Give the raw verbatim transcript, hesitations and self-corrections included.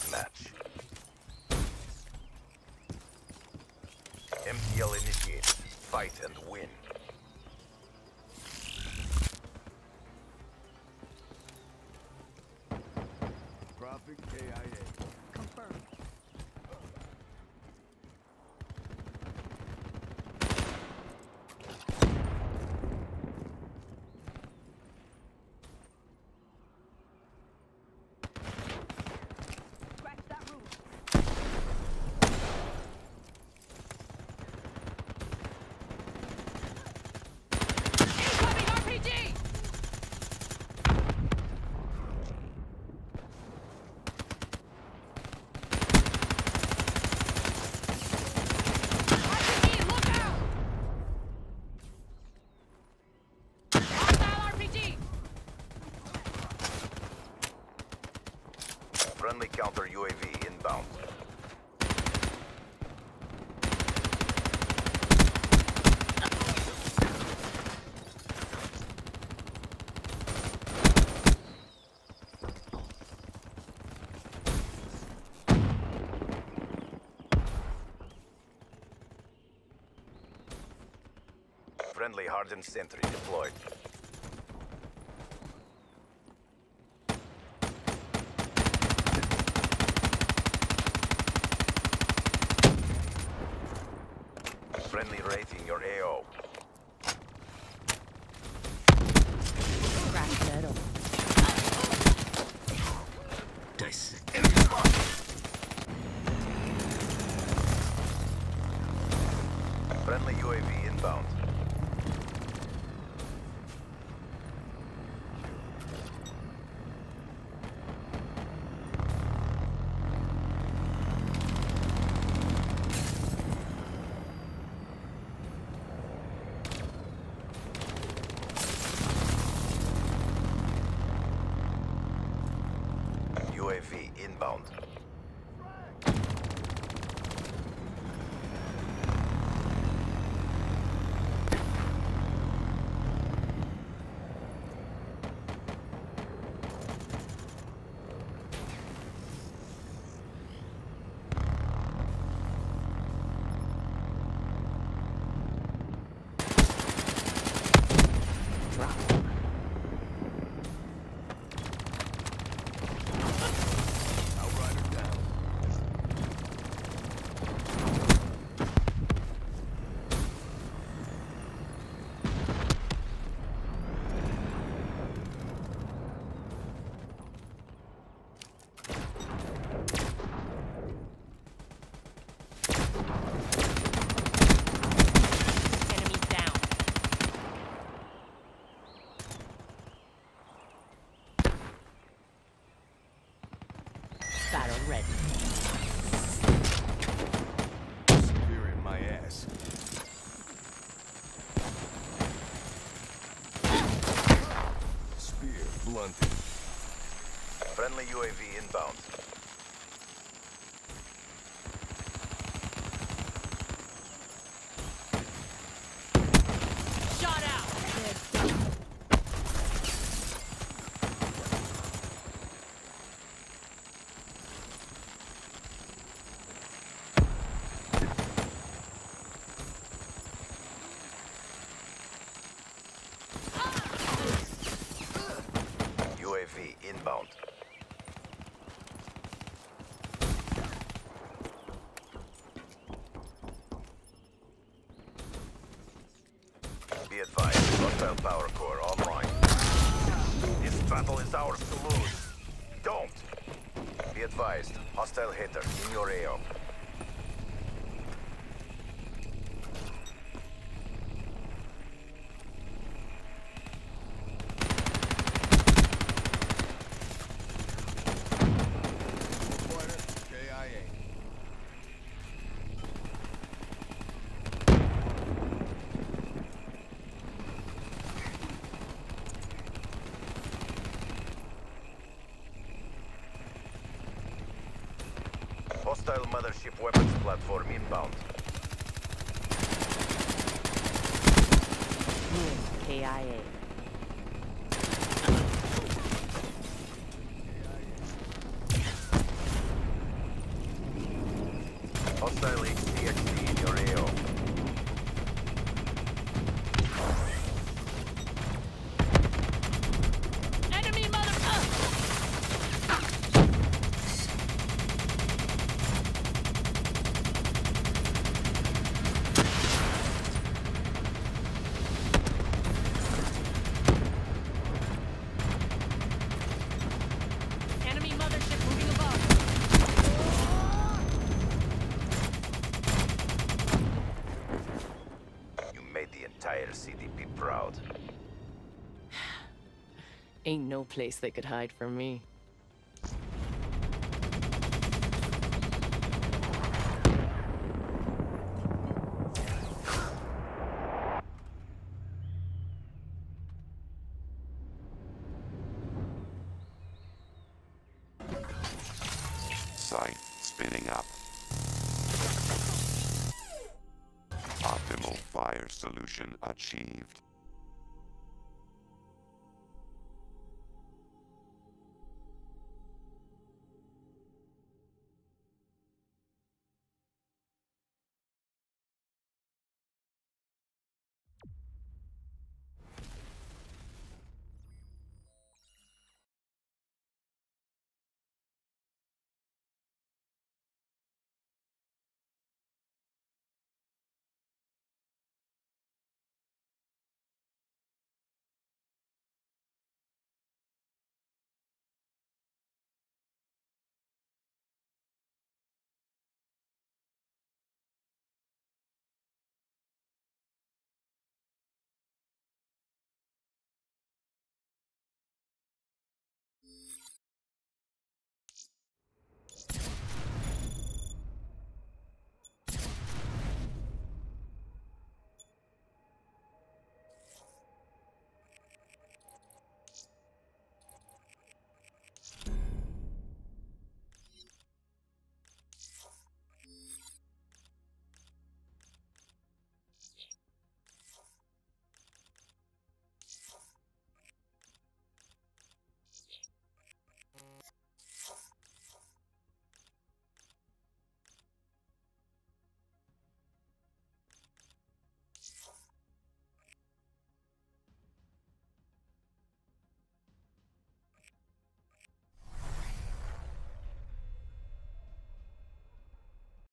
deathmatch. M T L initiated. Fight and win. Prophet K I A. Confirmed. Scratch that roof. Incoming R P G! Friendly counter U A V inbound. Friendly hardened sentry deployed. Friendly rating your A O. Scratch that up. Dissect. Friendly U A V inbound. U A V inbound. Enemies down. Battle ready. Spear in my ass. Spear blunted. Friendly U A V inbound. Shot out. U A V inbound. Be advised, hostile power core online. This battle is ours to lose. Don't! Be advised, hostile hitter in your A O. Pointer K I A. Hostile mothership weapons platform inbound. K I A. Ain't no place they could hide from me. Site spinning up. Optimal fire solution achieved.